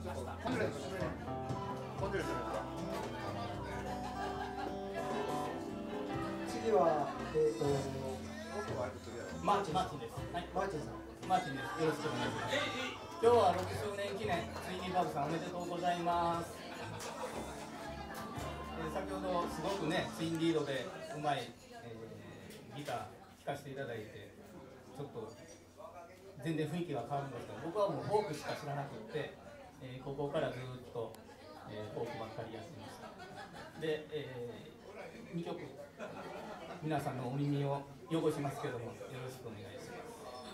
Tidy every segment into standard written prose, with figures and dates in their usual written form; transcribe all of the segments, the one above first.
ました。 次はマーチンです。はい、 マーチンさん。 マーチンです。よろしくお願いします。今日は6周年記念ツイニーバグさんおめでとうございます。先ほどすごくねツインリードでうまい、ギター弾かせていただいてちょっと全然雰囲気が変わるんですけど、僕はもうフォークしか知らなくって、ここからずっと、フォークばっかりやってました。で、2曲皆さんのお耳を汚しますけどもよろしくお願いします。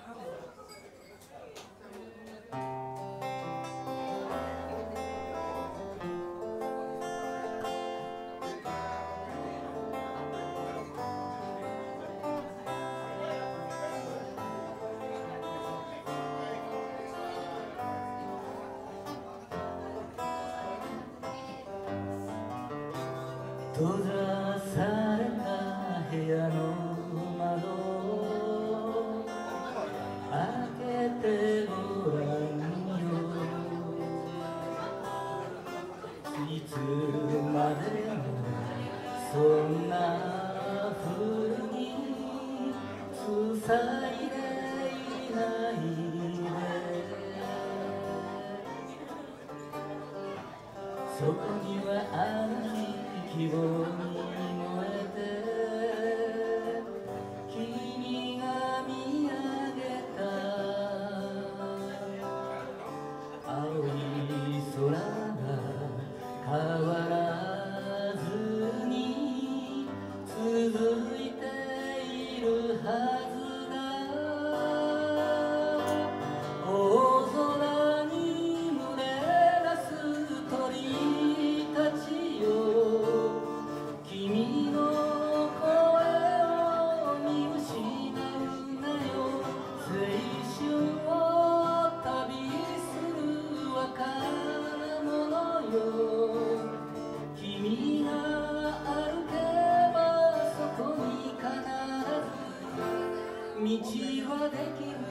閉ざされた部屋の窓を開けてごらんよ。いつまでもそんな風に塞いでいないで。そこにはあの日希望に燃えて君が見上げた青い空が変わらずに続いているはずだ。大空に群れ出す鳥たちよ、君の声を見失うなよ。青春を旅する若者よ、君が歩けばそこに必ず道はできる。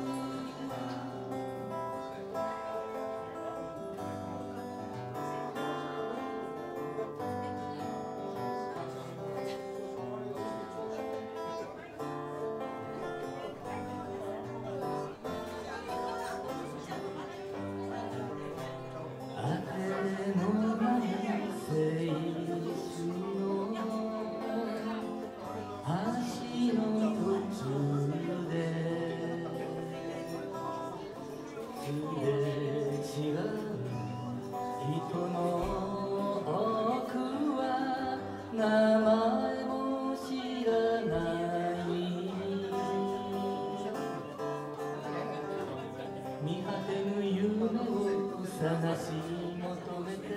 探し求めて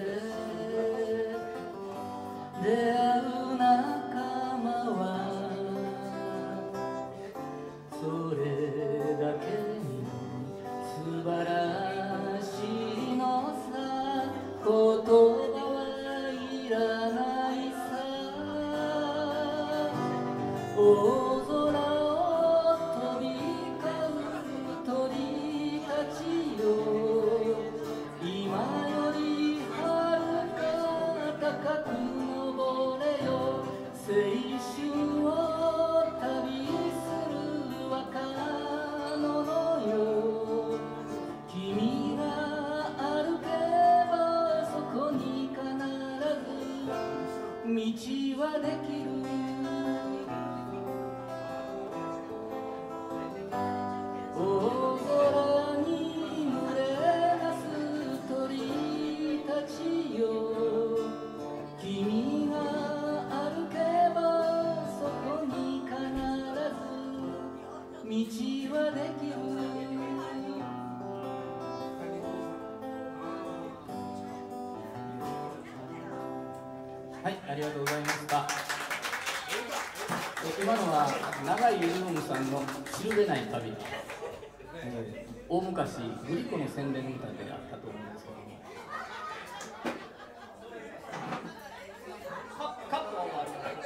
出会う仲間はそれだけに素晴らしいのさ。言葉はいらないさ。大空を飛び交う鳥たちよ、今より遥か高く登れよ。青春を旅する若者よ、君が歩けばそこに必ず道はできる。大空に群れ出す鳥たちよ、君が歩けばそこに必ず道はできる。 はい、ありがとうございました。今のは長井ゆるむさんの「知るべない旅」大昔グリコの宣伝歌であったと思うんですけども、カップを回るから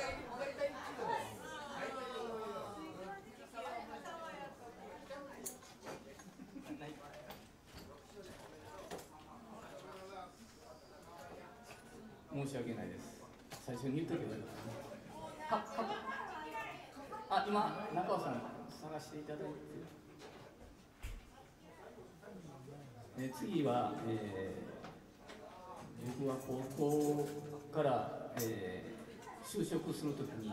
申し訳ないです。最初に言っとけばよかったね。あ、今中尾さん探していただいて、次は、僕は高校から、就職するときに、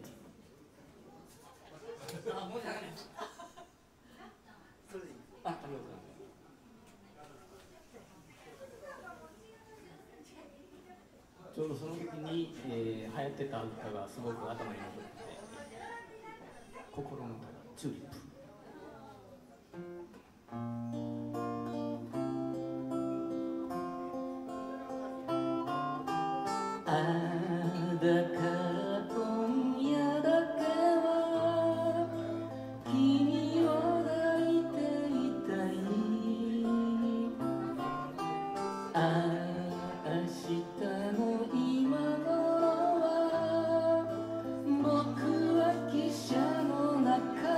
ありがとうございます。ちょうどその時に、流行ってた歌がすごく頭に残ってて、心の歌、チューリップ。 だから今夜だけは君を抱いていたい。明日の今頃は僕は汽車の中、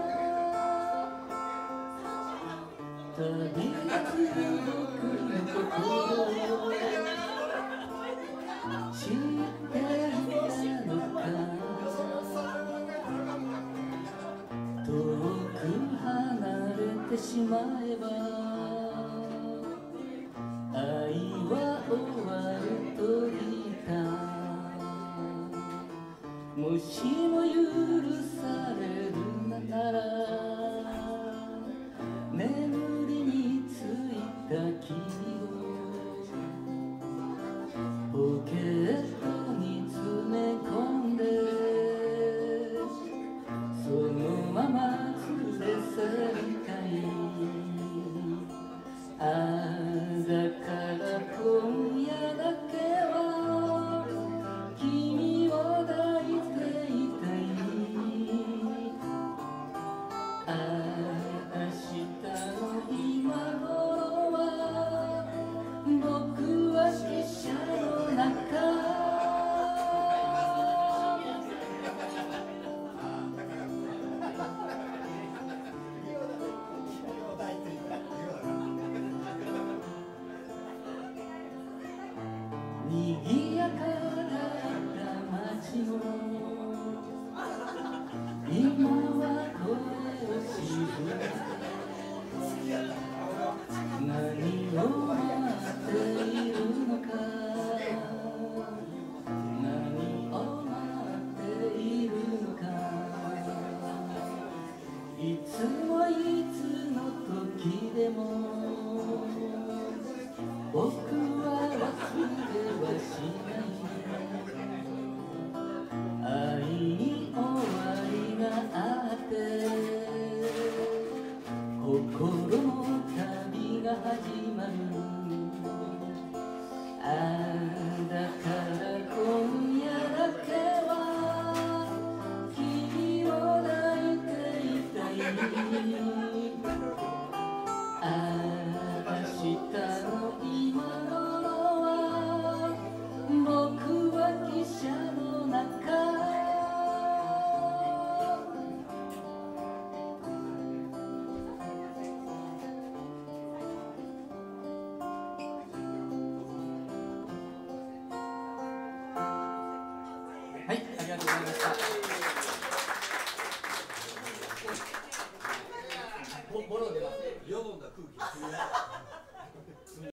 旅立つ僕の心を知っていたのか。遠く離れてしまえば愛は終わると言った。もしも許されるなら眠りについた君をポケットに詰め込んでそのまま連れ去りたい。だから今夜だけは君を抱いていたい。明日の今頃は僕は汽車の中。賑やかだった街も今は声を沈めて何を待っているのか。何を待っているのか。いつもいつの時でも僕は忘れはしない。愛に終わりがあって心の旅が始まる。だから今夜だけは君を抱いていたい。明日の今頃は僕は汽車の中。 はい、ありがとうございました。ボロ出ます。 よどんだ空気。